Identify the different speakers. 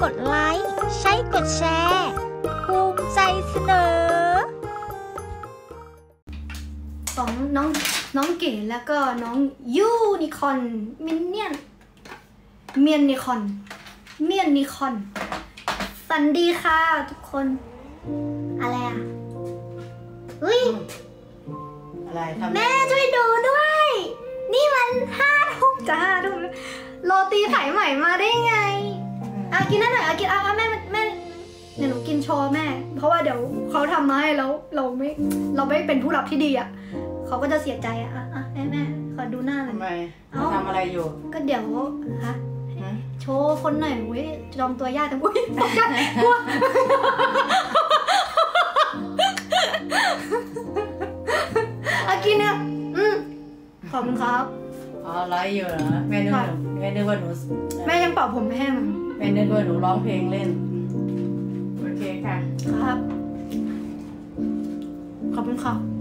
Speaker 1: ดไลค์ใช้กดแชร์ภูมิใจเสนอ
Speaker 2: ของน้องเก๋แล้วก็น้องยูนิคอนมินเนี่ยนเมียนนิคอนสวัสดีค่ะทุกคนอะไรอ่ะอุ้ย
Speaker 3: อะไรทำ
Speaker 2: แม่ช่วยดูด้วยนี่มัน5 ทุ่มจะ5 ทุ่มโรตีสายใหม่มาได้ไงกินนั่นหน่อยกินแม่เดี๋ยวหนูกินโชว์แม่เพราะว่าเดี๋ยวเขาทำมาให้แล้วเราไม่เป็นผู้รับที่ดีอ่ะเขาก็จะเสียใจอ่ะแม่ขอดูหน้าหน่อย
Speaker 3: ทำไมทำอะไรอยู่
Speaker 2: ก็เดี๋ยวฮะโชว์คนหน่อยอุ้ยจอมตัวยากแต่อุ้ยตกใจกลัวกินอ่ะขอบคุณครับ
Speaker 3: ไลฟ์อยู่เหรอแม่นึกว่าหนู
Speaker 2: แม่ยังเป่าผมแห้ง
Speaker 3: แม่นึกว่าหนูร้องเพลงเล่นโอเคค่ะ
Speaker 2: ครับขอบคุณครับ